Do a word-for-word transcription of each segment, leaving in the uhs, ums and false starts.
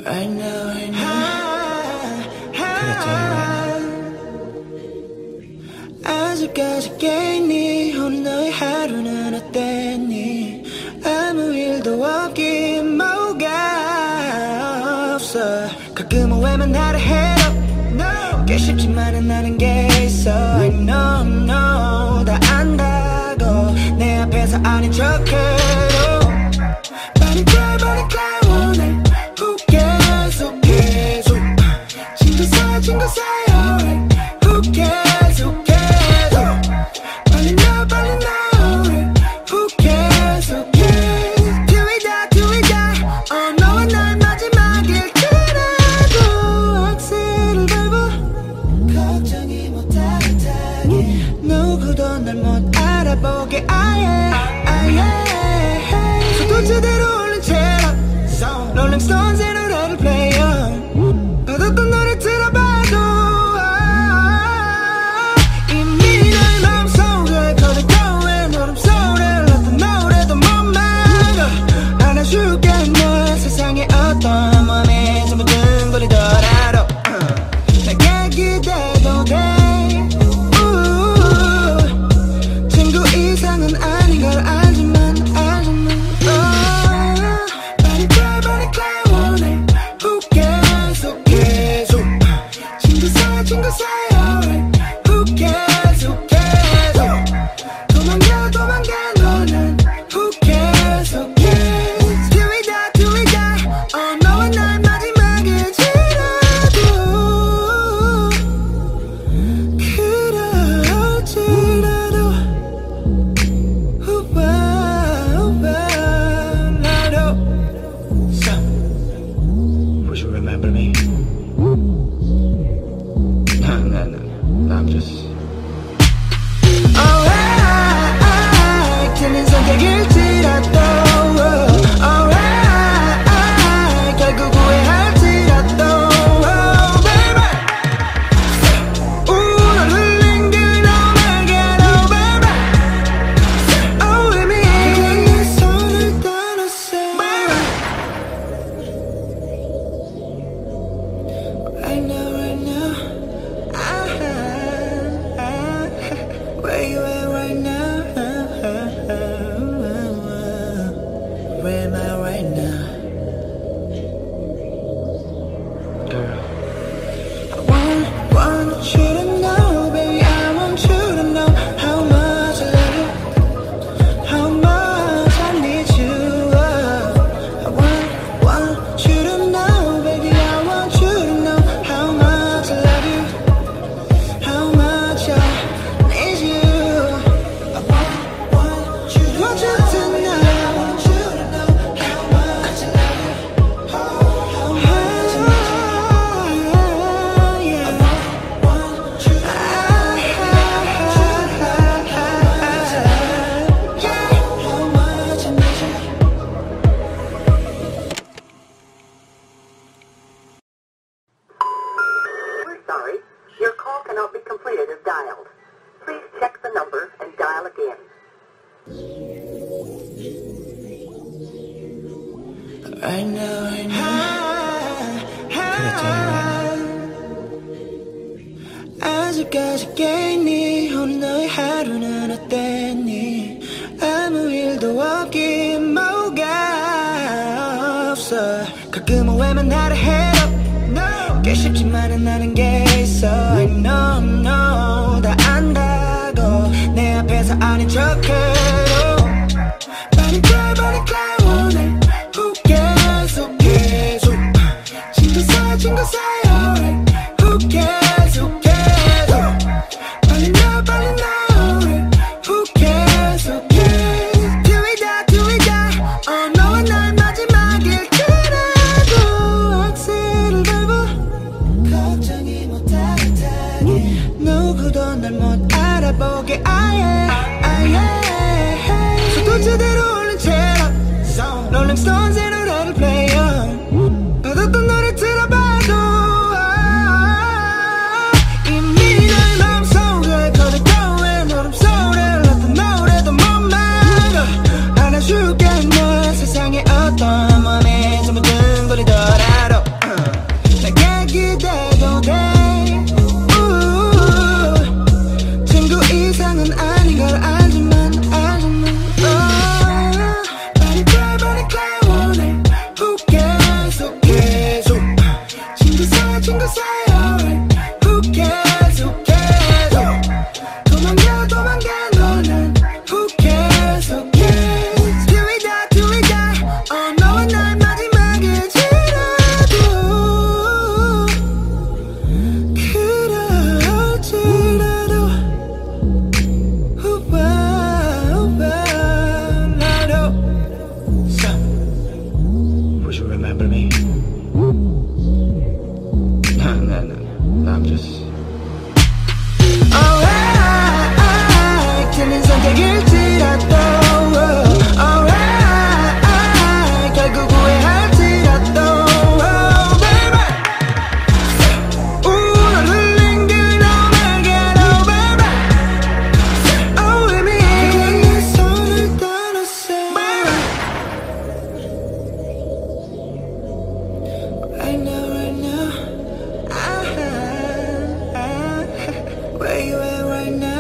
I know, I know. 그랬잖아. 아직까지 깨있니? 오늘 너의 하루는 어땠니? 아무 일도 없긴 뭐가 없어. 가끔은 왜만 나를 해도 꽤 쉽지만은 나는 게 있어. I know, know 다 안다고 내 앞에서 아닌 척해도 빨리 cry, 빨리 cry 오늘 Who cares, who cares 친구 사요, 친구 사요 Who cares, who cares 빨리 나, 빨리 나 Who cares, who cares Till we die, till we die Oh, 너와 나의 마지막일 그래도 악셀을 밟아 걱정이 못하게 타게 누구도 날 못 알아보게 아예 아예 소도체대로 올린 채로 Rolling Stones의 노래를 play on 어떤 노래 들어봐도 이미 내 마음속에 거듭거리는 노름소리를 어떤 노래도 못 막아 안아줄게 널 세상의 어떤 마음에 전부 둥글리더라도 내게 기대도 돼 친구 이상은 아닌 걸 알지만 알지만 빨리 cry 빨리 cry 오늘 Who cares who cares 친구 사요 친구 사요 Who cares who cares 도망가 도망가 너는 Who cares who cares Till we die till we die Oh 너와 나의 마지막일지라도 그럴지라도 우와 우와 나도 So would you remember me? No no no I'm just Alright 틀린 선택일지라도 Alright 결국 후회할지라도 Oh baby 오늘 흘린 길 너에게로 baby Oh with me 내 손을 떠났어 Right now right now Where you at right now? Where am I right now? Girl I want, want you to know, baby I want you to know how much I love you how much I need you I want, want you to know, baby I want you to know how much I love you how much I need you I want, want you to want you to know want you to know how much I love you how much I need you yeah I want you to know how much I need you We're sorry. Your call cannot be completed as dialed. Please check the number and dial again. I know, I know. 그랬잖아. 아직까지 깨있니? 오늘 너의 하루는 어땠니? 아무 일도 없긴 뭐가 없어. 가끔은 왜만 나를 해도 꽤 쉽지만은 나는 게 있어. I know, know 다 안다고 내 앞에서 아닌 척해도 빨리 cry, 빨리 cry 오늘 Who cares, who cares 친구 사요, 친구 사요 Who cares, who cares 빨리 나, 빨리 나 Who cares, who cares Till we die, till we die Oh 너와 나의 마지막일 그래도 악셀을 밟아 걱정이 못하게 타게 누구도 날 못 알아보게 아예 아예 소도체대로 올린 채로 Rolling Stones의 노래를 play on 어떤 노래 들어봐도 이미 내 마음속에 거듭거리는 노름소리를 어떤 노래도 못 막아 안아줄게 널 세상의 어떤 마음에 전부 둥글리더라도 돼도 돼. 친구 이상은 아닌 걸 알지만 알지만 빨리 cry 빨리 cry 오늘 Who cares who cares 친구 사이 친구 사이 Who cares who cares 도망가 도망가 너는 Who cares who cares Till we die till we die 어 너와 날 마지막일지라도 그럴지라도 우와 우와 나도 So would you remember me? No no no no I'm just Alright 틀린 선택일지라도 Alright 결국 후회할지라도 Oh baby Ooh 널 흘린 그 너에게로 baby Oh with me 내 손을 따랐어 Right now right now ah, ah, Where you at right now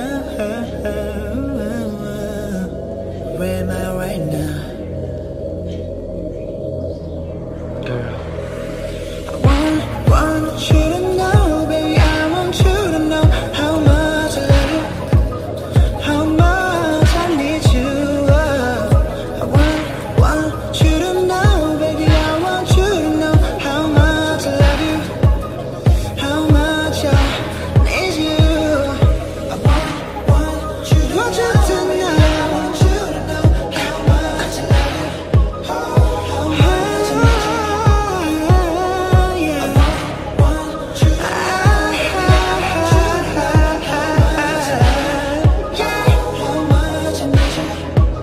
Where am I right now? Girl I want, want you to know, baby I want you to know how much I love you how much I need you oh. I want, want you to know, baby I want you to know how much I love you how much I need you I want, want you to know want you to know how much I love you how much I need you yeah I want you to know yeah how much I need you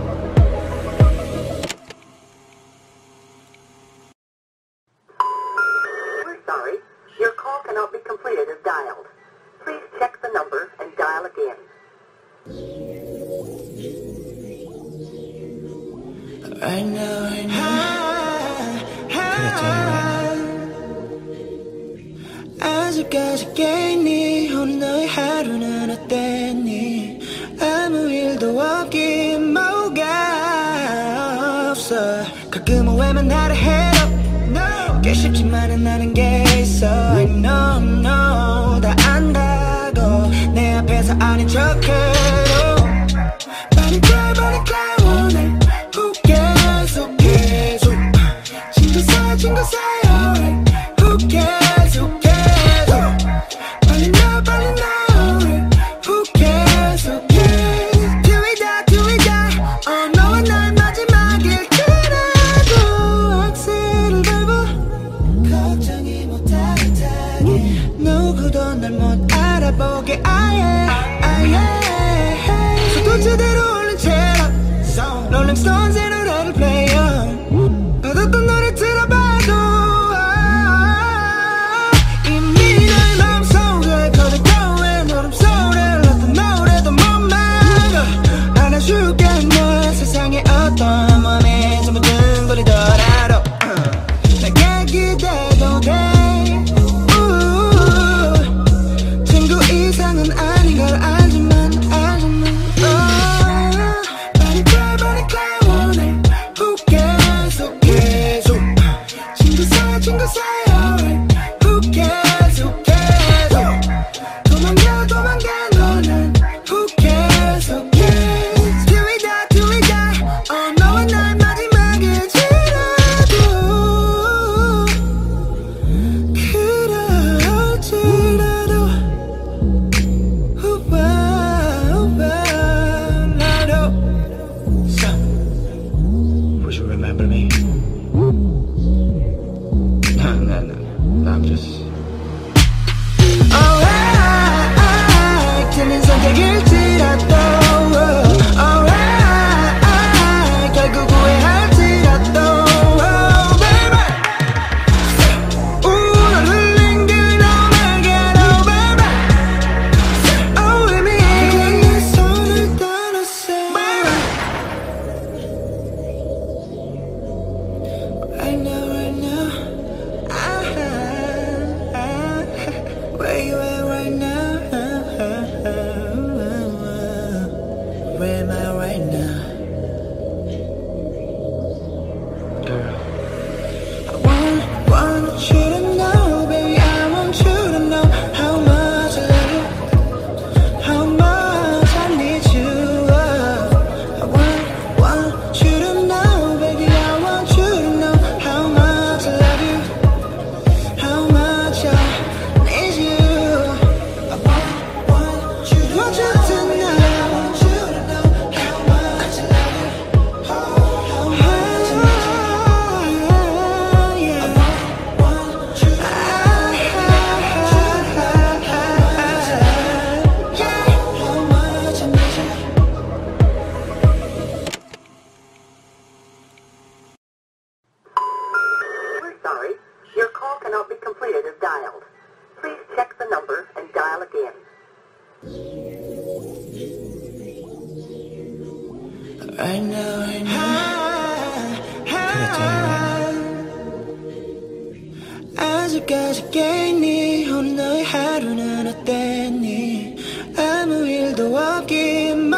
We're sorry. Your call cannot be completed as dialed. Please check the number and dial again. Right now, right now 아직까지 깨있니 오늘 너의 하루는 어땠니 아무 일도 없긴 뭐가 없어 가끔은 외면하려 해도 no. 꽤 쉽지만은 않은 게 있어 I know, know 다 안다고 내 앞에서 아닌 척해도 빨리 cry 빨리 cry 오늘 Who cares who cares 친구 사이 친구 사이 Who cares who cares 빨리 나 빨리 나 Who cares who cares Till we die till we die 어 너와 날 마지막일지라도 악셀을 밟아 걱정이 못하게 타게 누구도 날 못 알아보게 아예 아예 속도 제대로 올린 채로 Rolling Stones의 노래를 play 어떤 노래 들어봐도 이미 내 마음속에 거듭거린 노름소리를 어떤 노래도 못 막아 안아줄게 널 세상의 어떤 마음에 전부 둥글리더라도 내게 기대도 돼 친구 이상은 아닌 걸 알지만 알지만 빨리 cry 빨리 cry 오늘 Who cares who cares 친구 사이 친구 사이 Who cares who cares 도망가 도망가 너는 Who cares who cares Till we die till we die 어 너와 날 마지막일지라도 그럴지라도 우와 우와 나도 So would you remember me? No no no no I'm just Alright 틀린 선택일지라도 Alright 결국 후회할지라도 Oh baby Ooh 널 흘린 그 너에게로 baby Oh with me 내 손을 따랐어 Right now right now ah, ah, Right now, right now. 그랬잖아. 아직까지 깨있니? 오늘 너의 하루는 어땠니? 아무 일도 없긴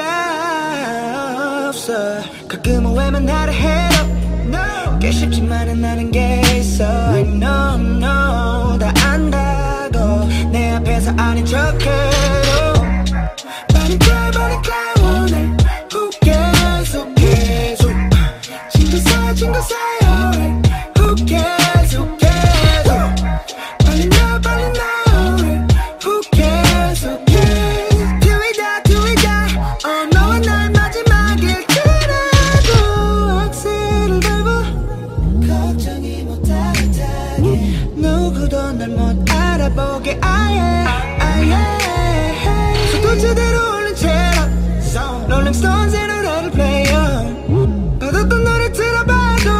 뭐가 없어. 가끔은 왜만 나를 해도 no. 꽤 쉽지만은 않은 게 있어. I know, know 다 안다고 내 앞에서 아닌 척해도 Body cry, body cry 오늘 Who cares, who cares 친구 사이, 친구 사이 alright Who cares, who cares 빨리 나, 빨리 나 alright Who cares, who cares Till we die, till we die Oh 너와 나의 마지막일 거라고 악셀을 밟아 걱정이 못하게 타게 누구도 날 못 알아보게 아예 아예 제대로 올린 채로 Rolling Stones의 노래를 play 받았던 노래 들어봐도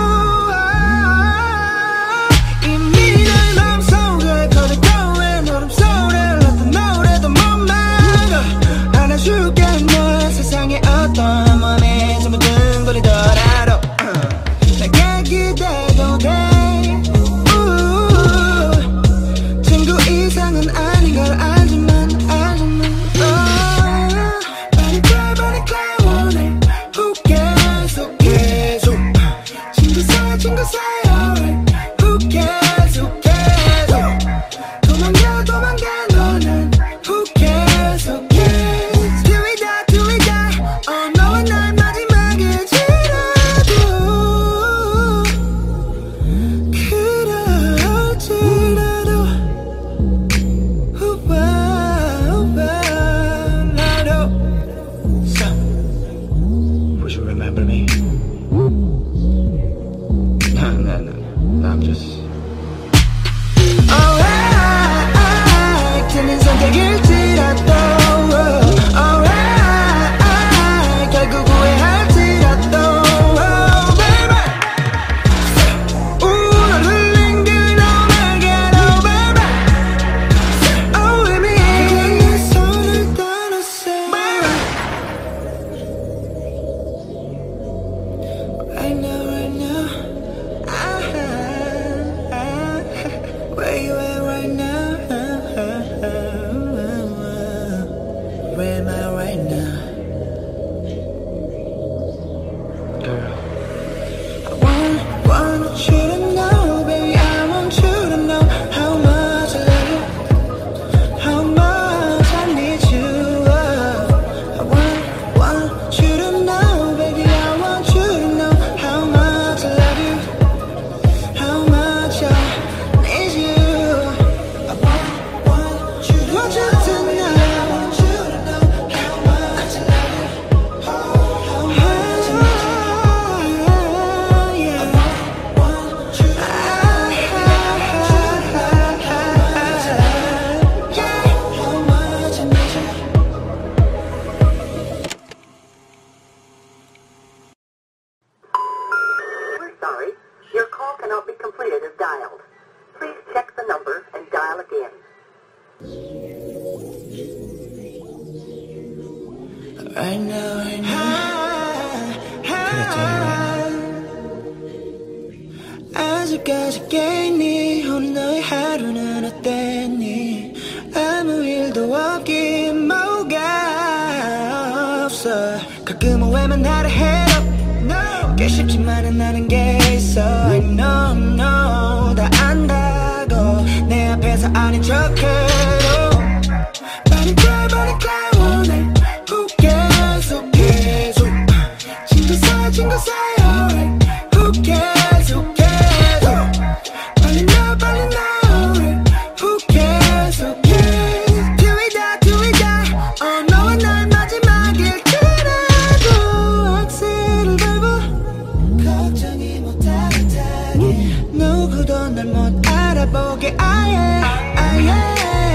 이미 내 마음속에 거듭거운 노름 소리를 어떤 노래도 못 막아 안아줄게 널 세상의 어떤 맘에 전부 둥거리더라도 내게 기대도 돼 친구 이상은 아닌 걸 알지만 알지만 친구 사이 alright Who cares, who cares 도망가 도망가 너는 Who cares, who cares Till we die, till we die Oh 너와 나의 마지막일지라도 그럴지라도 우와 우와 나도 So Would you remember me? No, no, no, I'm just Alright, 틀린 선택일지라도 Alright, 결국 후회할지라도 Oh, baby Ooh, 널 흘린 그 너에게로, baby Oh, with me 내 손을 떠났어, baby Right now, right now Where you at right now? Where am I right now? Girl I want, want you to know, baby I want you to know how much I love you How much I need you I want, want you to know, baby I want you to know how much I love you How much I need you I want, want you to know Want you to know I want you to know how much I love you How much I need you Yeah I want, want you to know Yeah How much I need you We're sorry. Your call cannot be completed as dialed. Please check the number and dial again. Right now, right now 그랬잖아. 아직까지 깨있니? 오늘 너의 하루는 어땠니? 아무 일도 없긴 뭐가 없어. 가끔은 왜만 나를 해도 no. 꽤 쉽지만은 않은 게 있어. I know, know 다 안다고 내 앞에서 아닌 척해도 Body cry, body cry 오늘 Who cares, who cares 친구 사이, 친구 사이 alright Who cares, who cares 빨리 나, 빨리 나 alright Who cares, who cares Till we die, till we die Oh 너와 나의 마지막일 거라고 악셀을 밟아 걱정이 못하게 타게 누구도 날 못 알아보게 아예 아예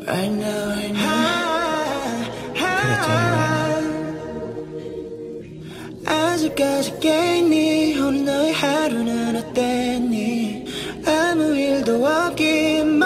I know, I know. 그랬잖아. 아직까지 깨있니? 오늘 너의 하루는 어땠니? 아무 일도 없긴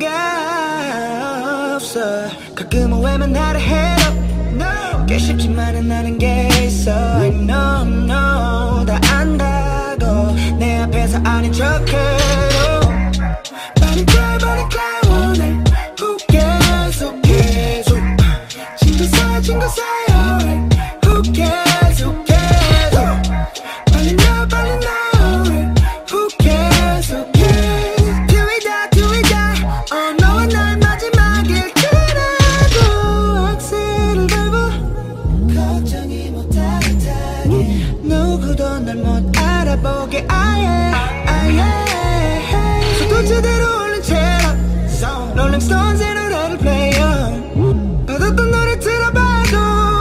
뭐가 없어. 가끔은 왜만 나를 해도 no. 꽤 쉽지만은 않은 게 있어. I know, know 다 안다고 내 앞에서 아닌 척해도 Body cry, body cry 오늘 Who cares, who cares 친구 사이, 친구 사이 alright Who cares, who cares 빨리 나, 빨리 나 alright Who cares, who cares Till we die, till we die Oh 너와 나의 마지막일 거라고 악셀을 밟아 걱정이 못하게 타게 누구도 날 못 알아보게 아예 아예 제대로 올린 채로 Rolling Stones의 노래를 play on 받았던 노래 들어봐도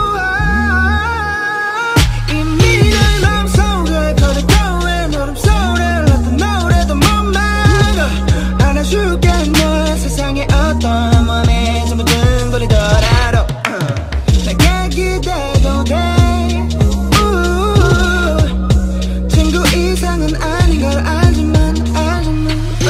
이미 내 맘속에 거듭거운 노름소리를 어떤 노래도 못 막아 안아주겠네 세상에 어떤 맘에 전부 둥거리더라도 내게 기대도 돼 친구 이상은 아닌 걸 알지만 알지만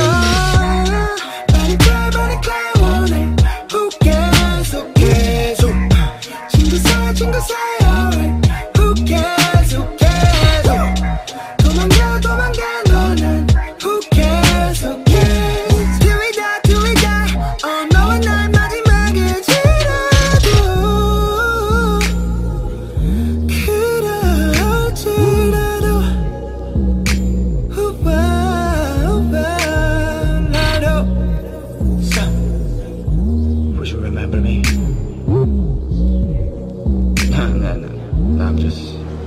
친구 사이 alright Who cares, who cares 도망가 도망가 너는 Who cares, who cares Till we die, till we die Oh 너와 나의 마지막일지라도 그럴지라도 우와 우와 나도 So Would you remember me? No, no, no, I'm just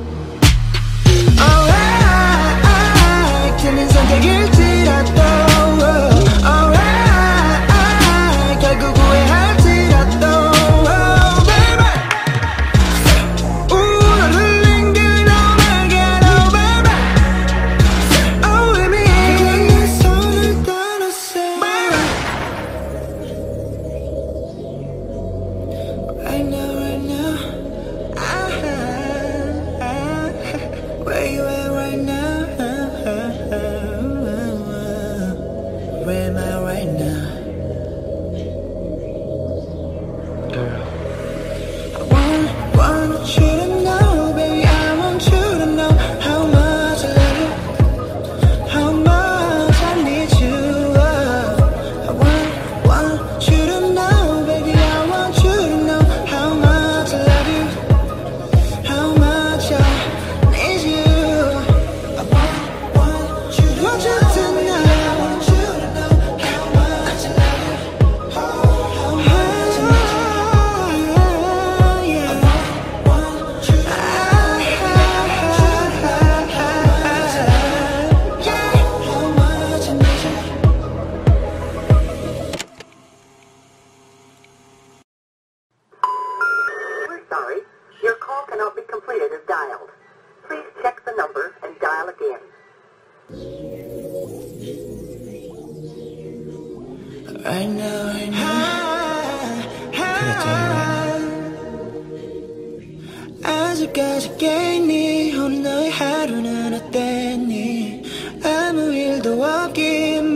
Alright, 틀린 선택일지라도 Alright, 결국 후회할지라도 Baby Ooh, 널 흘린 그 너에게로 Baby Oh, with me 내 손을 떠났어 Baby Right now, right now Where you at right now? Where am I right now? Girl I want, want you to know Baby, I want you to know How much I love you How much I need you I want, want you to know Baby, I want you to know How much I love you How much I need you I want, want you to know Want you to know I want you to know How much I love you How much I need you Yeah I want, want you to know Yeah How much I need you We're sorry. Your call cannot be completed as dialed. Please check the number and dial again. I know, I know 그랬잖아. 아직까지 깨있니? 오늘 너의 하루는 어땠니? 아무 일도 없긴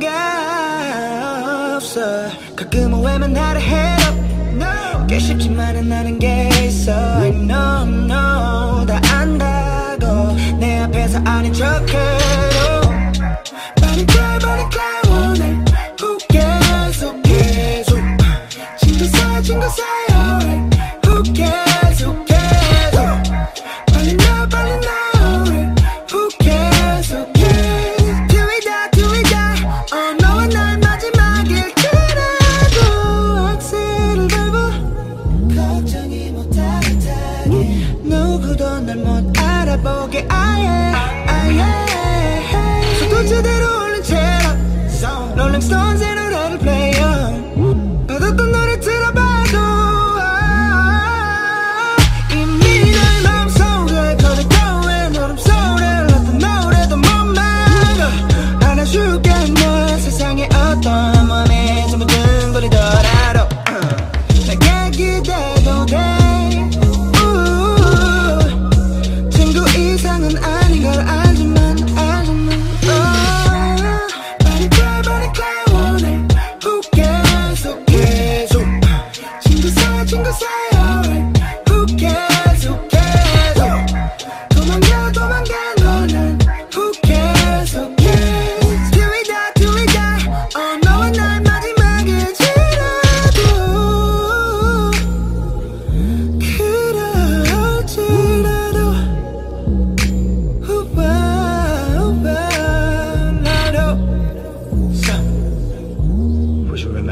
뭐가 없어. 가끔은 왜만 나를 해도 no. 꽤 쉽지만은 않은 게 있어. I know, know 다 안다고 내 앞에서 아닌 척해도 Body cry, body cry 오늘 Who cares, who cares 친구 사이, 친구 사이 alright Who cares, who cares 빨리 나, 빨리 나 alright Who cares, who cares Till we die, till we die Oh 너와 나의 마지막일 거라고 악셀을 밟아 걱정이 못하게 타게 누구도 날 못 알아보게 아예 아예 속도 제대로 올린 채로 Rolling Stones의 노래를 play on 받았던 노래 들어봐도 이미 내 맘속에 거듭거운 노름소리를 어떤 노래도 못 막아 안아주겠네 세상에 어떤 맘에 전부 둥거리더라도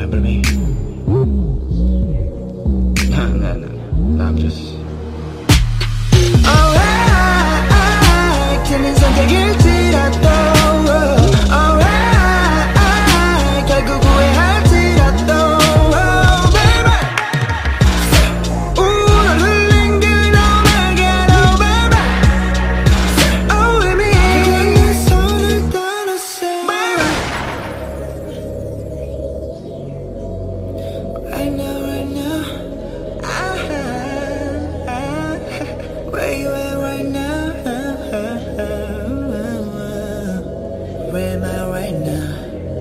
remember me? No, no, no, no, I'm just Alright, 틀린 선택일지라도 Alright, 결국 후회할지라도 Oh baby Ooh, 널 흘린 그 너에게로 baby Oh with me 그건 내 손을 떠났어 baby Right now, right now ah, ah, where you at right now? Where am I right now?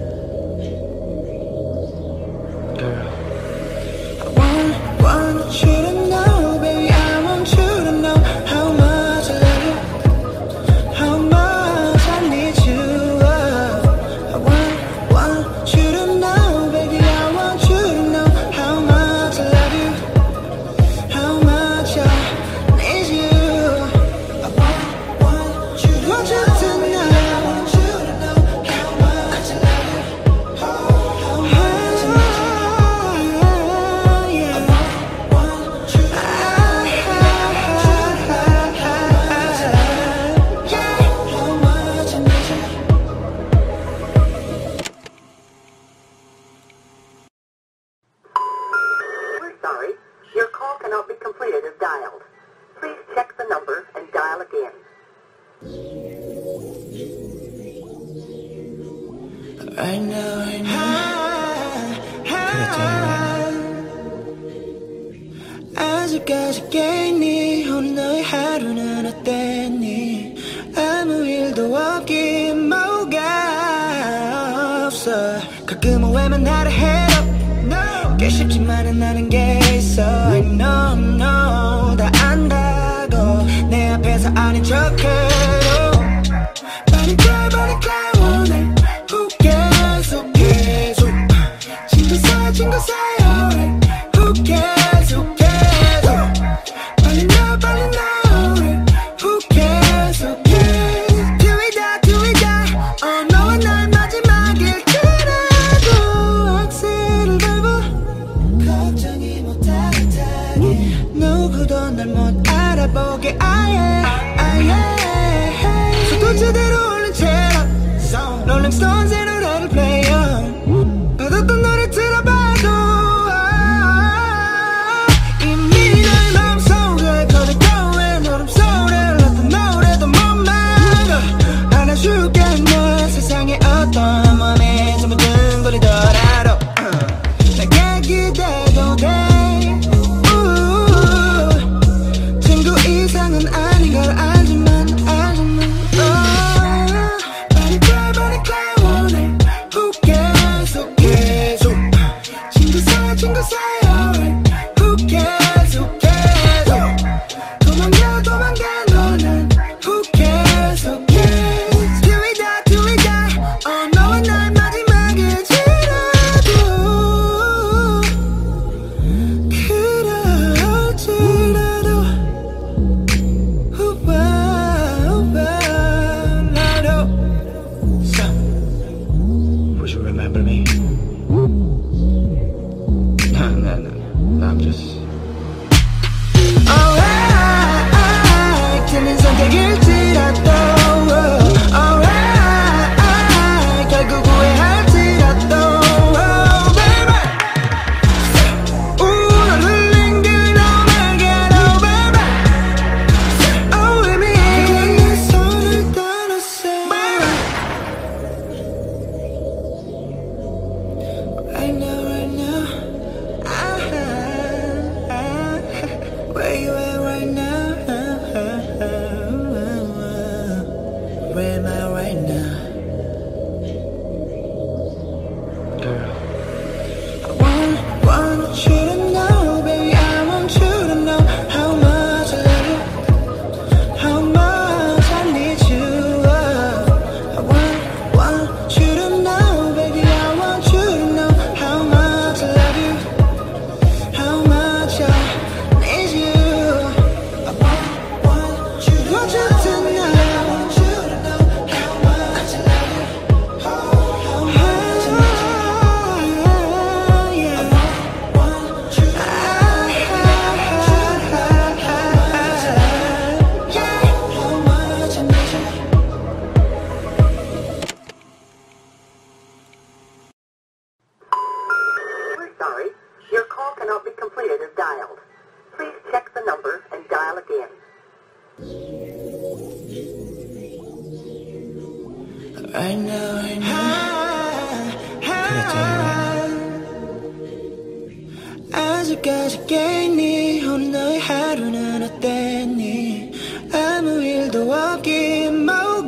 Girl I want, want you to know, baby, I want you to know how much I love you, how much I need you. Oh, I want, want you to know, baby, I want you to know how much I love you, how much I need you. I want, want you to want you to know, I want you to know how much I love you, how much I need you. Yeah. I want you to know, how much I need you. We're sorry. Your call cannot be completed as dialed. Please check the number and dial again. Right now, right now 그랬잖아 아직까지 깨니 오늘 너의 하루는 어땠니 아무 일도 없긴 뭐가 없어 가끔은 왜만 나를 해도 no. 꽤 쉽지만은 않은 게 있어 I know, know 다 안다고 내 앞에서 아닌 척해도 Body cry, body cry 오늘 Who cares, who cares who. 친구 사이, 친구 사이 alright Who cares, who cares who. 빨리 나, 빨리 나 alright Who cares, who cares Till we die, till we die Oh 너와 나의 마지막일지라도 악셀을 밟아 걱정이 못하게 타게 누구도 날 못 알아보게 아예 아예 속도 제대로 올린 채로 Rolling Stones의 노래를 play on 받았던 노래 들어봐도 아, 이미 내 마음속에 커져가고 노름 소리를 어떤 노래도 못 막아 안아줄게 널 세상의 어떤 맘에 전부 둥거리더라도 내게 기대도 돼 우, 친구 이상은 아닌 걸 알지만 알지만 oh, Body cry, body cry 오늘 Who cares, who cares who. 친구 사이, 친구 사이 alright Who cares, who cares who. 도망가, 도망가 너는 Who cares, who cares Till we die, till we die Oh 너와 나의 마지막일지라도 그럴지라도 우와, 우와, 나도 So, would you remember me? No, no, no, no, I'm just Alright, 틀린 선택일지라도 Alright, 결국 후회할지라도 Oh baby Ooh, 널 흘린 그 너에게로 baby Oh with me 그건 내 손을 떠났어 baby Right now, right now ah, completed is dialed. Please check the number and dial again. I know, I know. 아직까지 깨니 오늘 너의 하루는 어땠니? 아무 일도 없긴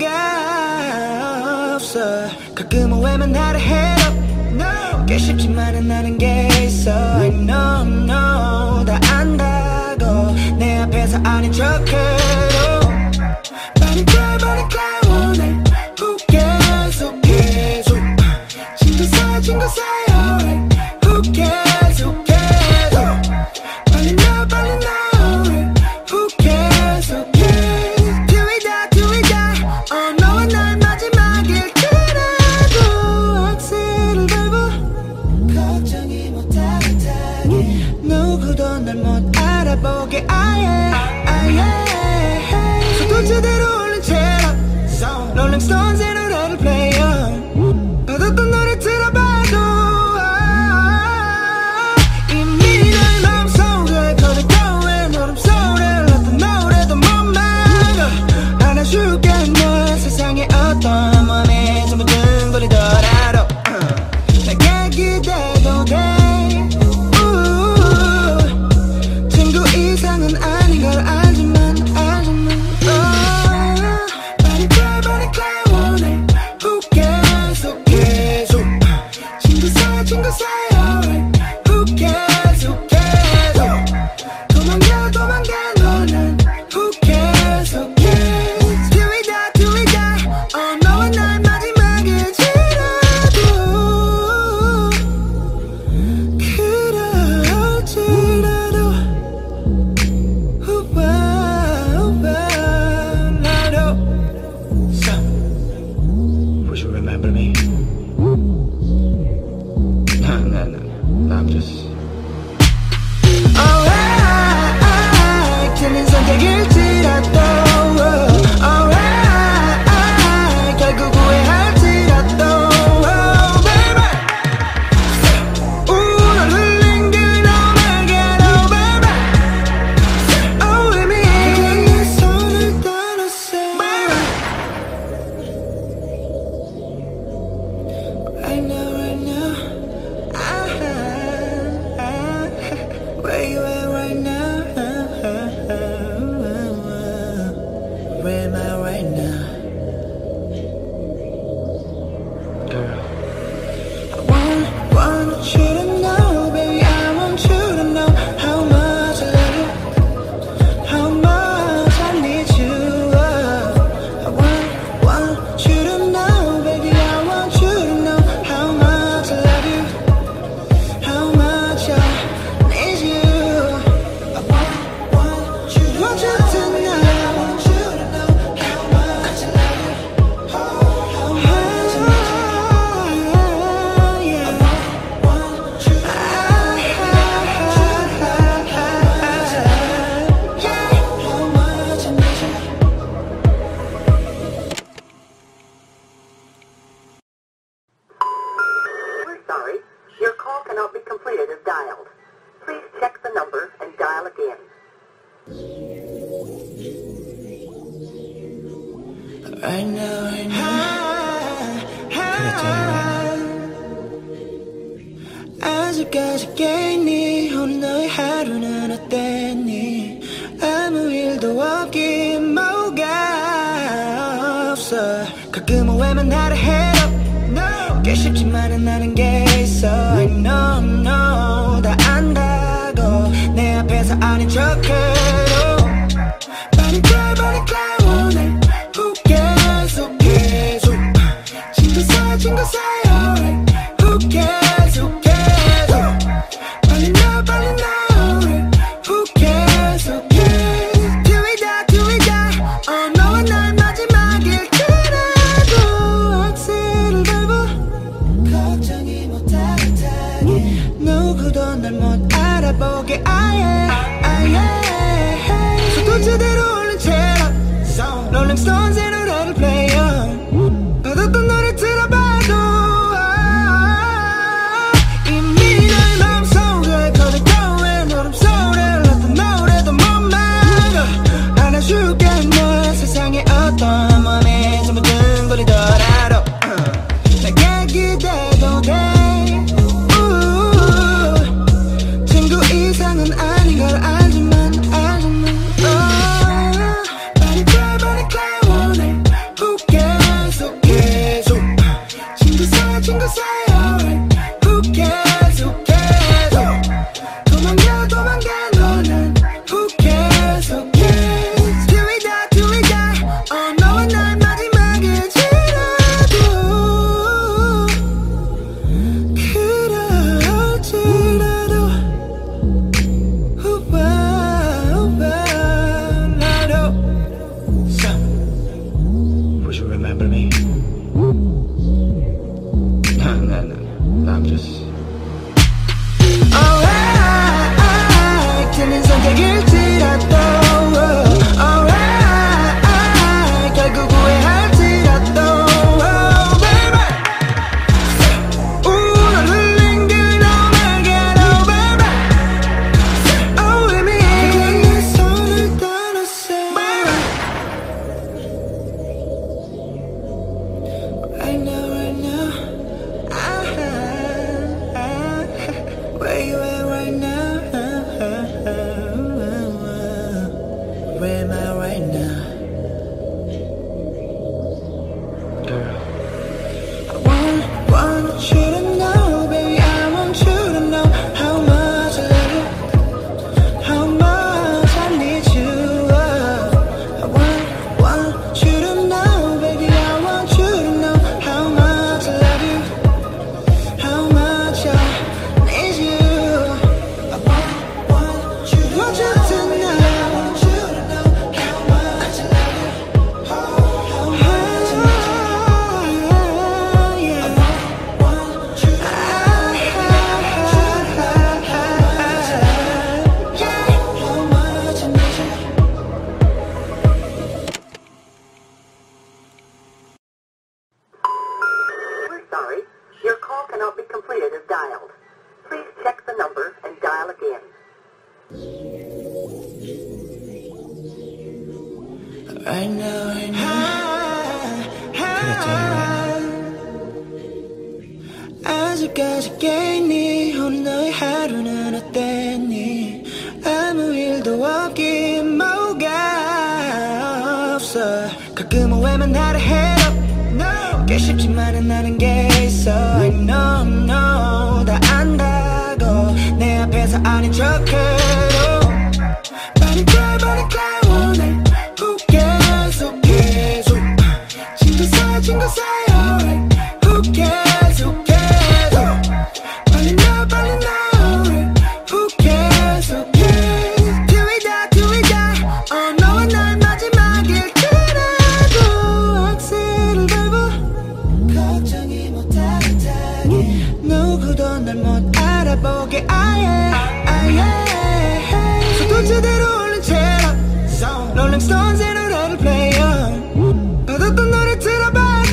뭐가 없어. 가끔은 외면하려 해도 no. 꽤 쉽지만은 나는 게 있어. I know, no. 다 안다고 내 앞에서 아닌 척해도 빨리 가 빨리 가 오늘 Who cares who cares 친구 사이 친구 사이 alright Who cares who cares 빨리 나 빨리 나 Who cares who cares Do we die do we die 어 너와 나의 마지막일 거라고 악셀을 밟아 걱정이 못하게 누구도 날 못 알아보게 아예 아예 속도 제대로 올린 채로 Rolling Stones의 노래를 play on 받았던 노래 들어봐도 아, 이미 내 마음속에 거듭거에 노름 소리를 어떤 노래도 못 막아 안아줄게 널 세상의 어떤 맘에 전부 둥거리더라도 내게 기대도 돼 친구 이상은 아닌 걸 알지만 알지만 빨리 가 빨리 가 오늘 Who cares who cares 친구 사이 친구 사이 alright Who cares who cares 도망가 도망가 너는 Who cares who cares Do we die do we die 어 너와 나의 마지막일지라도 그럴지라도 우와 우와 나도 So would you remember me? No no no I'm just Alright 틀린 선택일지라도 Alright 결국 후회할지라도 Oh baby 오늘 흘린 그 너에게로 baby Oh with me 내 손을 떠났어 baby Right now right now ah, ah, where you at right now where am I right now girl I want, want you to know baby I want you to know how much I love you how much I need you oh. I want, want you to know baby I want you to know how much I love you how much I need you I want, want you to know want you to know I want you to know how much I love you how much I need you yeah I want you to know yeah how much I need you We're sorry. Your call cannot be completed as dialed. Please check the number and dial again. I know, I know. 아직까지 깨니 오늘 너의 하루는 어땠니? 아무 일도 없긴 뭐가 없어. 가끔은 외면하려 해도 no. 꽤 쉽지만은 나는 게 있어. I know, no. 다 안다고 내 앞에서 아닌 척해도 빨리 가 빨리 가 오늘 Who cares who cares 친구 사이 친구 사이 alright Who cares who cares 빨리 나 빨리 나 Who cares who cares Do we die do we die 어 너와 나의 마지막일 거라고 악셀을 밟아 걱정이 못하게 누구도 날 못 알아보게 아예 아예 속도 제대로 올린 채로 Rolling Stones의 노래를 play on 받았던 노래 들어봐도 아, 이미 내 마음속에 거듭거에 노름 선택일지라도 alright 결국 후회할지라도 oh baby 우 널 흘린 그 너에게로 baby oh let me in 내 손을 떠났어 right now right now ah, ah, where you at right now where am I right now? Girl, I want, want you to know, baby, I want you to know how much I love you, how much I need you. I want, want you to know, baby, I want you to know how much I love you, how much I need you. I want, want you, want you to know. Sorry, your call cannot be completed as dialed. Please check the number and dial again. Right now, right now. 아직까지 깨있니? 오늘 너의 하루는 어땠니? 아무 일도 없긴 뭐가 없어. 가끔 오해만 나를 해도 꽤 쉽지만은 나는 게 있어. I know, know 다 안다고 내 앞에서 아닌 척해도 빨리 cry, 빨리 cry 오늘 Who cares, who cares 친구 사이, 친구 사이 alright Who cares, who cares 빨리 나, 빨리 나 Who cares, who cares Till we die, till we die Oh 너와 나의 마지막일 거라고 악셀을 밟아 걱정이 못하게 타게 누구도 날 못 알아보게 아예 아예 속도 제대로 올린 채로 Rolling Stones의 노래를 play on 받았던 노래 들어봐도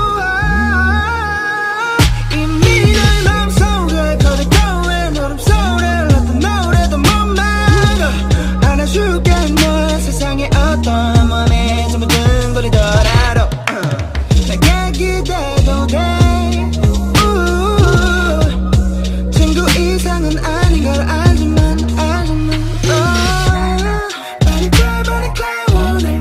이미 내 맘속에 거듭거해 너름 소리를 어떤 노래도 못 막아 안아줄게 너의 세상에 어떤 마음에 전부 둥거리더라도 내게 기대도 돼 친구 이상은 아닌 걸 알지만 알지만 oh, 빨리 cry 빨리 cry 오늘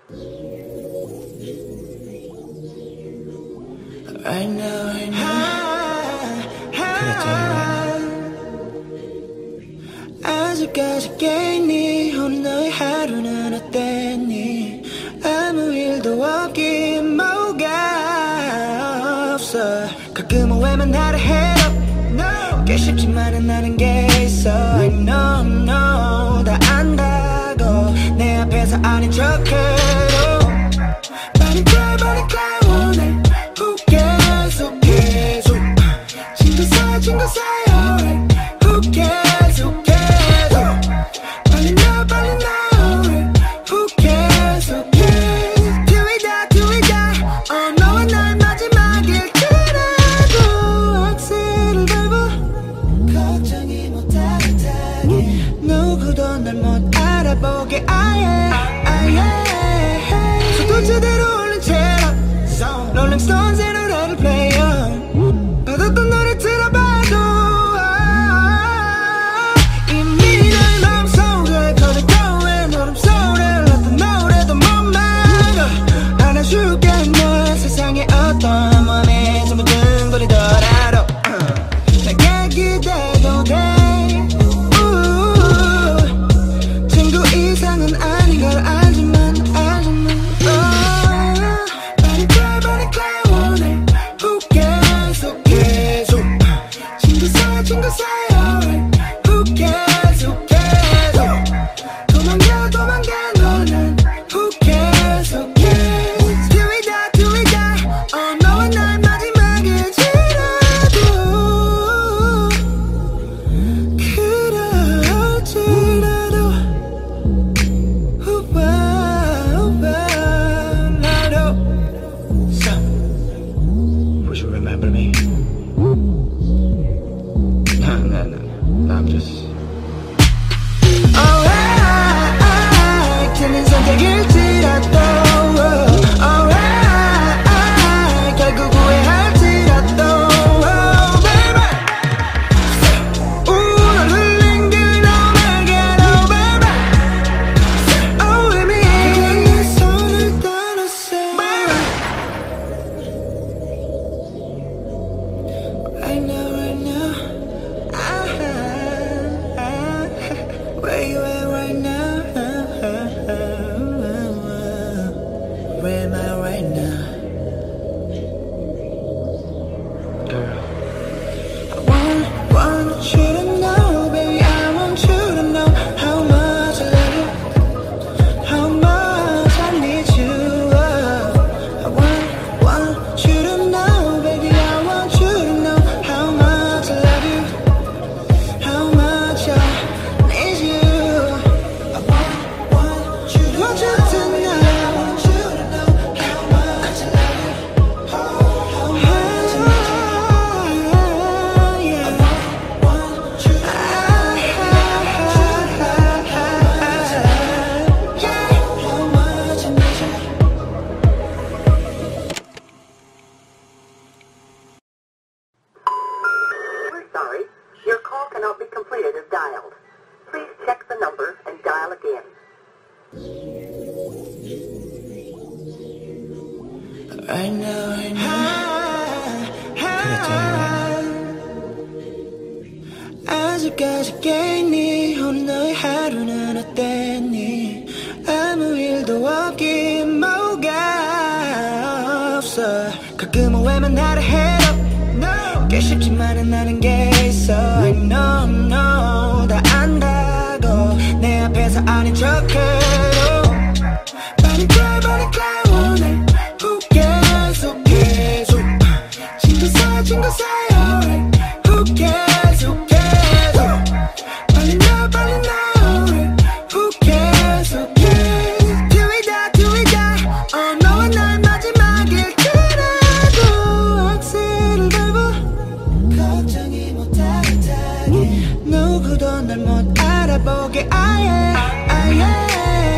Right now, right now. 아직까지 깨있니? 오늘 너의 하루는 어땠니? 아무 일도 없긴 뭐가 없어. 가끔은 왜만 나를 해도 꽤 쉽지만은 나는 게 있어. I know, know 다 안다고 내 앞에서 아닌 척해도 빨리 cry, 빨리 cry 오늘 Who cares, who cares 친구 사이, 친구 사이 alright Who cares, who cares 빨리 나, 빨리 나 Who cares, who cares Till we die, till we die Oh, 너와 나의 마지막일 거라고 악셀을 밟아 걱정이 못하게 타게 누구도 날 못 알아보게 아예 아예 속도 제대로 올린 채로 Rolling Stones의 노래를 play 받았던 노래 들어봐도 이미 내 마음속에 거듭거해 노름 소리를 어떤 노래도 못 막아 안아줄게 널 세상에 어떤 마음에 전부 둥거리더라도 내게 기대도 돼 친구 이상은 아닌 걸 알지만 알지만 Body cry, body cry 오늘 Who cares, who cares 친구 사이, 친구 사이 alright Who cares, who cares 도망가, 도망가 너는 Who cares, who cares Till we die, till we die Oh, 너와 나의 마지막일지라도 그럴지라도 우와, 우와, 나도 So, would you remember me? No, no, no, no, I'm just Alright, 틀린 선택일지라도 Alright, 결국 후회할지라도 Oh, baby 우, 널 흘린 그 너에게로 baby Oh, with me 내 손을 떠났어 Right now, right now ah, ah, where you at right now? Where am I right now? Girl I want, want you to know, baby, I want you to know how much I love you, how much I need you. Oh, I want, want you to know, baby, I want you to know how much I love you, how much I need you. I want, want you to know, want you to know, want you to know how much I love you, how much I need you. Yeah. I want, want you to know, yeah, how much I need you. We're sorry. Your call cannot be completed as dialed. Please check the number and dial again. Right now, right now. 아직까지 깨있니? 오늘 너의 하루는 어땠니? 아무 일도 없긴 뭐가 없어. 가끔은 왜만 나를 해도 꽤 쉽지만은 나는 게 있어. I know, know 다 안다고 내 앞에서 아닌 척해도 빨리 cry, 빨리 cry 오늘 Who cares, who cares 친구 사이, 친구 사이 alright Who cares, who cares 빨리 나, 빨리 나 Who cares, who cares Till we die, till we die Oh, 너와 나의 마지막일 거라고 악셀을 밟아 걱정이 못하게 타게 누구도 날 못 알아보게 아예 아예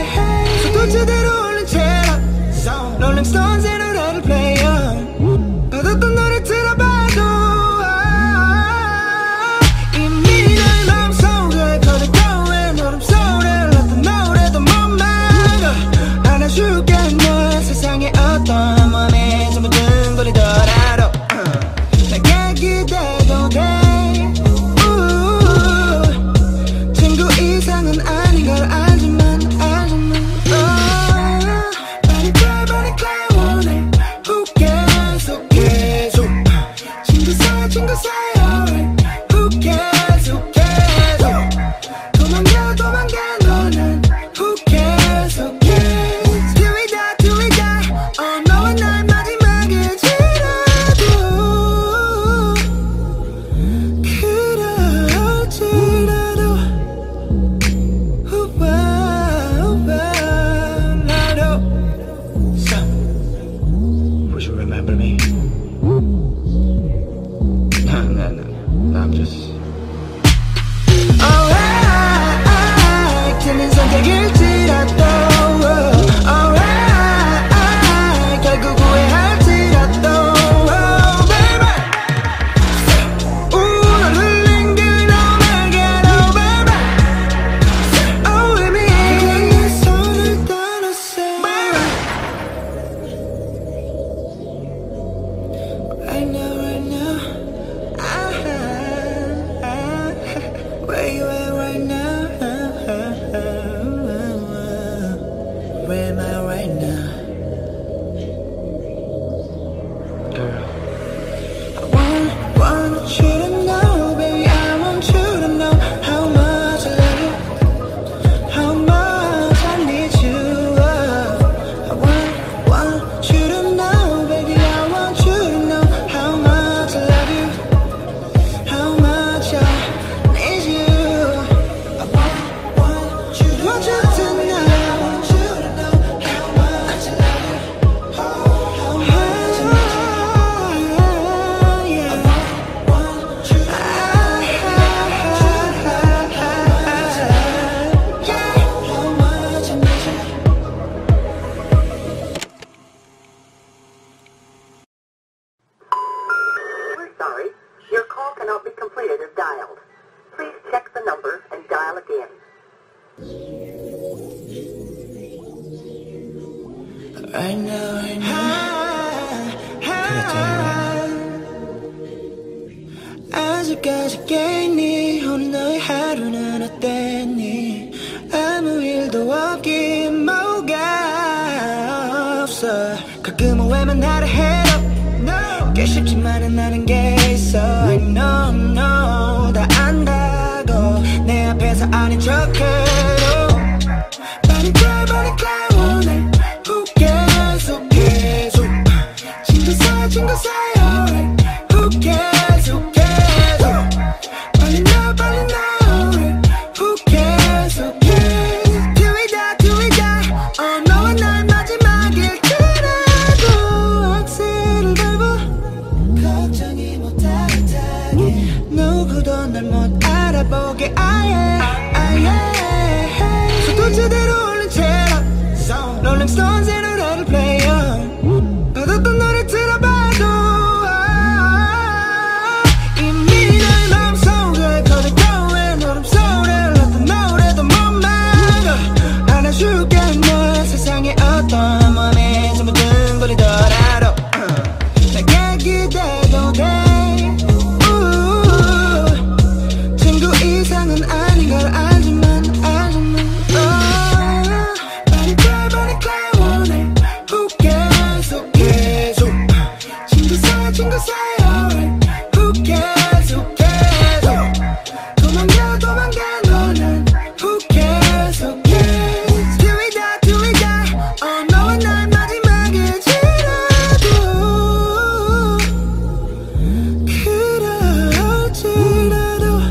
Where am I right now? Girl, I want, want you to know, baby, I want you to know how much I love you, how much I need you. Oh, I want, want you to know, baby, I want you to know how much I love you, how much I need you. I want, want you to want you to know, I want you to know how much I love you, how much I need you. We're sorry. Your call cannot be completed as dialed. Please check the number and dial again. I know, I know. 그랬잖아. 아직까지 깨니 오늘 너의 하루는 어땠니? 아무 일도 없긴 뭐가 없어. 가끔은 외면하려 해도 꽤 쉽지만은 않은 게 있어. I know, know 다 안다고 내 앞에서 아닌 척해도 많이 cry, 많이 cry 오늘 Who cares, who cares 친구 사이, 친구 사이 alright Who cares, who cares 빨리 나, 빨리 나 Who cares, who cares Till we die, till we die 어, 너와 나의 마지막일지라도 악셀을 밟아 걱정이 못하게 누구도 날 못 알아보게 아예 아예 소도제대로 올린 채로 Rolling Stones의 노래를 play on 받았던 노래 들어봐도 이미 너의 마음속에 거듭거운 노름 소리를 어떤 노래도 못 막아 안아줄게 널 세상의 어떤 마음에 전부 둥글리더라도 내게 기대도 돼 친구 이상은 아닌 걸 알지만 알지만 Body cry, body cry 오늘 Who cares, who cares 친구 사이, 친구 사이 alright Who cares, who cares 도망가, 도망가 너는 Who cares, who cares Till we die, till we die 어, 너와 나의 마지막일지라도 그럴지라도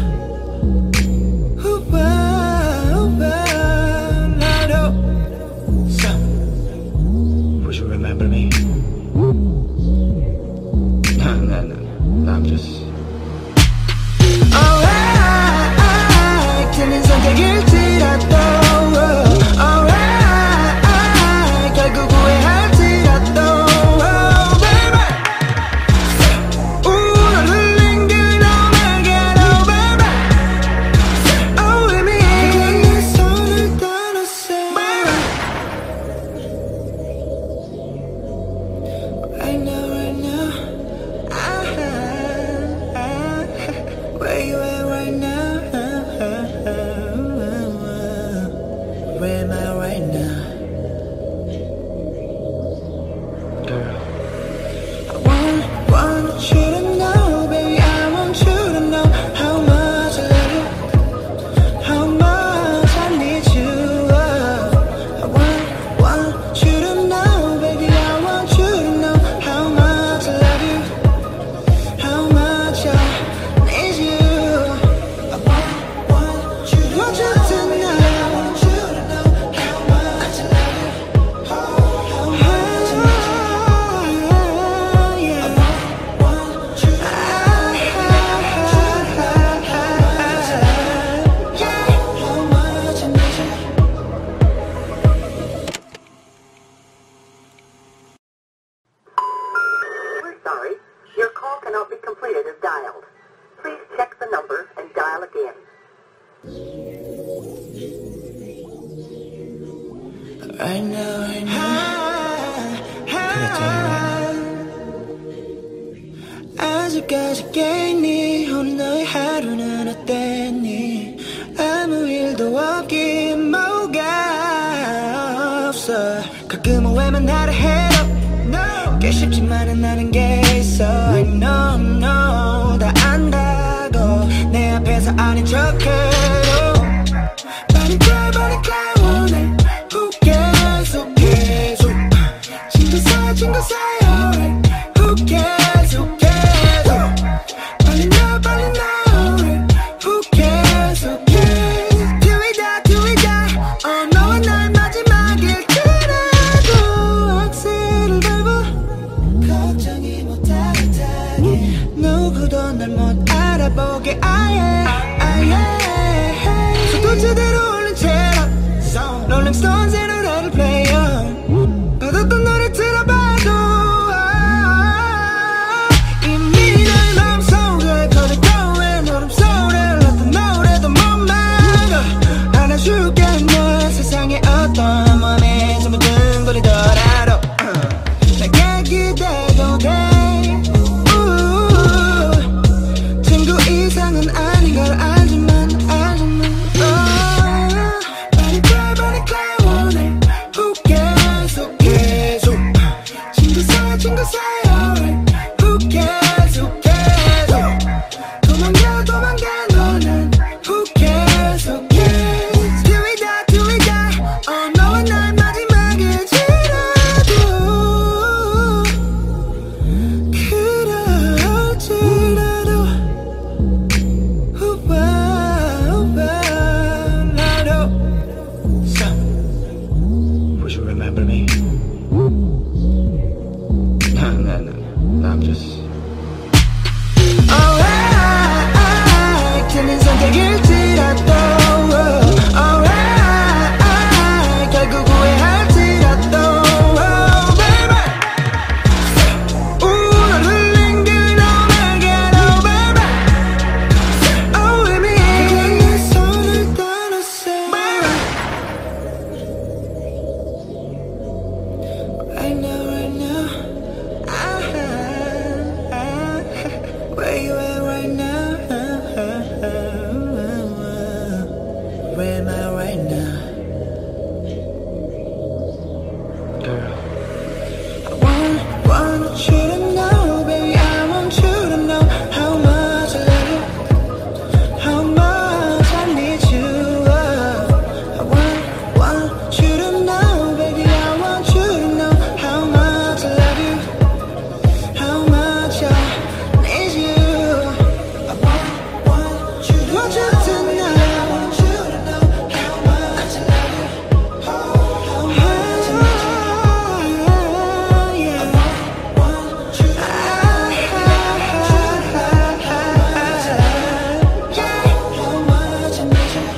Would you remember me? No, no, no, no, I'm just Alright, 틀린 선택일지라도 Alright, 결국 후회할지라도 Oh, baby 우, 널 흘린 그 너에게로, baby Oh, let me in 내 손을 떠났어 Right now, right now ah, ah, where you at right now? Where am I right now? Girl, I want, want you to know, baby, I want you to know how much I love you, how much I need you. Oh, I want, want you to know, baby, I want you to know how much I love you, how much I need you. I want, want you, want you to know, I want you to know how much I love you, how much I need you. Yeah, I want you to know, yeah, how much I need you. We're sorry. Your call cannot be completed as dialed. Please check the number and dial again. I know, I know. 그랬잖아. 아직까지 깨니 오늘 너의 하루는 어땠니? 아무 일도 없긴 뭐가 없어. 가끔은 왜만 나를 해도 no. 꽤 쉽지만은 않은 게 있어 I know, know 다 안다고 내 앞에서 아닌 척해도 Body cry, body cry 원해 Who cares, who cares who. 친구 사이, 친구 사이 alright Who cares, who cares who. 빨리 나, 빨리 나 alright Who cares, who cares Do we die, do we die Oh 너와 나의 마지막일 거라고 악셀을 밟아 걱정이 못하게 타게 누구도 날 못 알아보게 아예 아예 제대로 올린 채로 Rolling Stones의 노래를 play on 받았던 노래 들어봐도 아, 이미 내 마음속에 커져가는 얼음 소리를 어떤 노래도 못 막아 안아주겠네 세상에 어떤 맘에 전부 둥거리더라도 내게 기대도 돼 우우, 친구 이상은 아닌 걸 알지만 알지만 친구 사이 alright Who cares, who cares 도망가 도망가 너는 Who cares, who cares Do we die, do we die Oh 너와 나의 마지막일지라도 그럴지라도 우와 우와 나도 So would you remember me? No, no, no, no, I'm just Alright, 틀린 선택일지라도 Alright, 결국 후회할지라도 Oh, baby Ooh, 널 흘린 그 너에게로, baby Oh, with me 내 손을 떠났어, baby Right now, right now Where you at right now? Where am I right now? Girl I want, want you to know, baby I want you to know how much I love you How much I need you oh. I want, want you to know, baby I want you to know how much I love you How much I need you I want, want you to know Want you to know I want you to know how much I love you How much I need you yeah. I want, want you to know yeah. How much I need you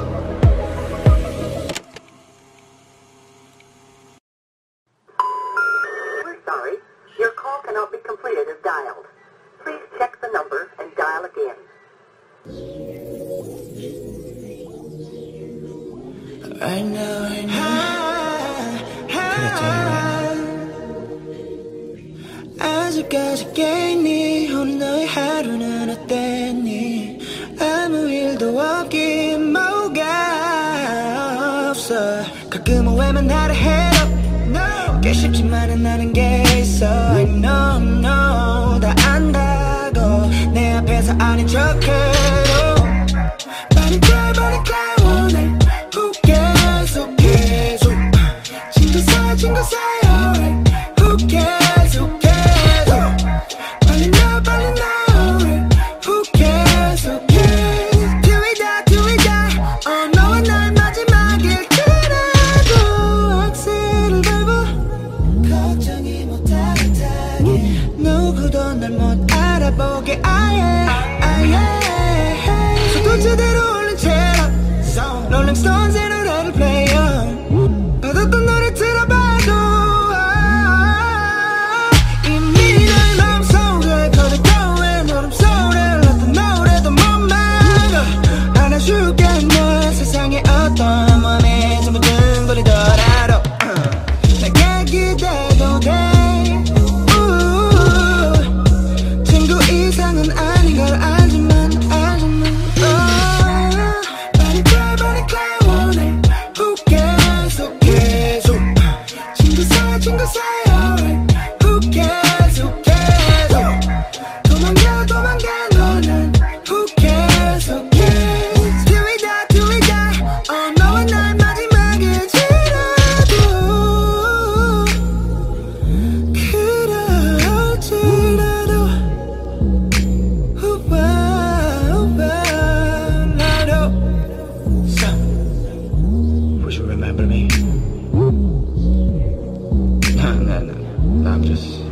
We're sorry. Your call cannot be completed as dialed. Please check the number and dial again. Right now, right now 아직까지 깨있니 오늘 너의 하루는 어땠니 아무 일도 없긴 뭐가 없어 가끔은 왜만 나를 해도 no. 꽤 쉽지만은 않은 게 있어 I know, know 다 안다고 내 앞에서 아닌 척해도 Body cry, body cry 원해 Who cares, who cares who. 친구 사이, 친구 사이 alright Who cares, who cares who. 빨리 나, 빨리 나 alright Who cares, who cares Do we die, do we die Oh 너와 나의 마지막일 거라고 악셀을 밟아 걱정이 못하게 타게 누구도 날 못 알아보게 아예 아예 속도 제대로 올린 채로 Rolling Stones의 노래를 play on 받았던 노래 들어봐도 아, just